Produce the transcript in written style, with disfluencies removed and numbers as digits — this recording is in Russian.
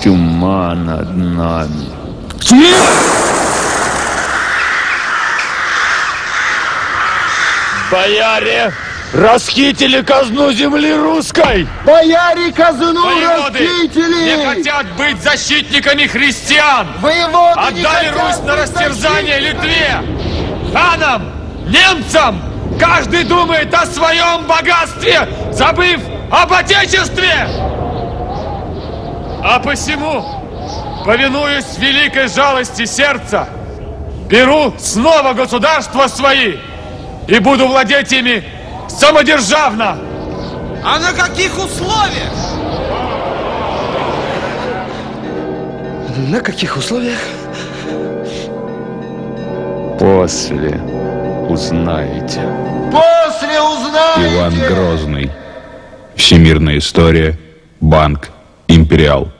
Чума над нами. Бояре расхитили казну земли русской! Бояре казну Воеводы расхитили! не хотят быть защитниками христиан! Воеводы Отдали Русь на растерзание Литве! Ханам, немцам! Каждый думает о своем богатстве, забыв об Отечестве! А посему, повинуясь великой жалости сердца, беру снова государства свои и буду владеть ими самодержавно. А на каких условиях? На каких условиях? После узнаете. После узнаете! Иван Грозный. Всемирная история. Банк Империал.